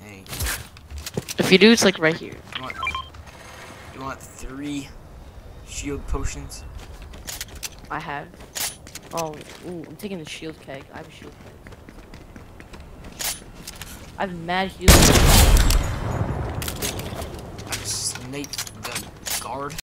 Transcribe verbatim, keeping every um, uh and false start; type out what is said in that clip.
Hey. If you do, it's like right here. You want, you want three shield potions? I have. Oh, ooh, I'm taking the shield keg. I have a shield keg. I have mad heals. I sniped the guard.